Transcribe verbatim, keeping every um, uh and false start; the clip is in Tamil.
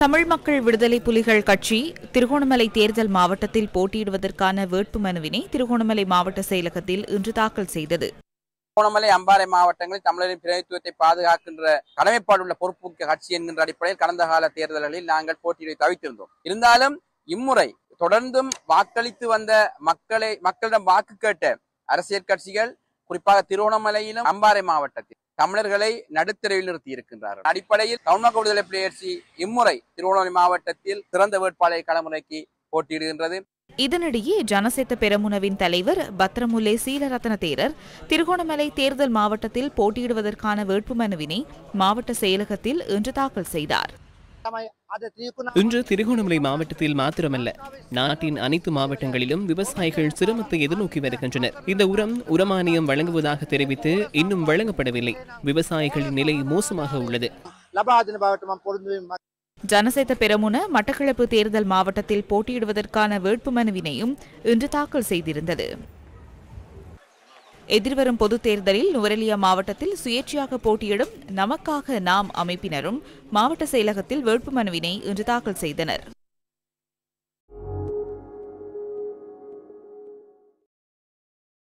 தமிழ் மக்கள் விடுதலை புலிகள் கட்சி திருகோணமலை தேர்தல் மாவட்டத்தில் போட்டியிடுவதற்கான வேட்புமனுவினை திருகோணமலை மாவட்ட செயலகத்தில் இன்று தாக்கல் செய்தது. திருகோணமலை அம்பாறை மாவட்டங்களில் தமிழரின் பிரதிநிதித்துவத்தை பாதுகாக்கின்ற கடமைப்பாடுள்ள பொறுப்புமிக்க கட்சி என்கின்ற அடிப்படையில் கடந்த கால தேர்தல்களில் நாங்கள் போட்டியிட தவித்திருந்தோம். இருந்தாலும் இம்முறை தொடர்ந்தும் வாக்களித்து வந்த மக்களை மக்களிடம் வாக்கு கேட்ட அரசியல் கட்சிகள் குறிப்பாக திருகோணமலையிலும் அம்பாறை மாவட்டத்தில் தமிழர்களை நடுத்தரவில் நிறுத்தி இருக்கின்றார்கள். அடிப்படையில் தமிழ் மக்கள் விடுதலை புலிகள் கட்சி இம்முறை திருகோணமலை மாவட்டத்தில் சிறந்த வேட்பாளரை களமுறைக்கு போட்டியிடுகின்றது. இதனிடையே ஜனசெத்த பெரமுனவின் தலைவர் பத்ரமுல்லே சீலரத்ன தேரர் திருகோணமலை தேர்தல் மாவட்டத்தில் போட்டியிடுவதற்கான வேட்புமனுவினை மாவட்ட செயலகத்தில் இன்று தாக்கல் செய்தார். இன்று திருகோணமலை மாவட்டத்தில் மாத்திரமல்ல, நாட்டின் அனைத்து மாவட்டங்களிலும் விவசாயிகள் சிரமத்தை எதிர்நோக்கி வருகின்றனர். இந்த உரம் உரமானியம் வழங்குவதாக தெரிவித்து இன்னும் வழங்கப்படவில்லை. விவசாயிகளின் நிலை மோசமாக உள்ளது. ஜனசெத்த பெரமுன மட்டக்களப்பு தேர்தல் மாவட்டத்தில் போட்டியிடுவதற்கான வேட்புமனுவினையும் இன்று தாக்கல் செய்திருந்தது. எதிர்வரும் பொதுத் தேர்தலில் நுவரெலியா மாவட்டத்தில் சுயேட்சையாக போட்டியிடும் நமக்காக நாம் அமைப்பினரும் மாவட்ட செயலகத்தில் வேட்புமனுவினை இன்று தாக்கல் செய்தனர்.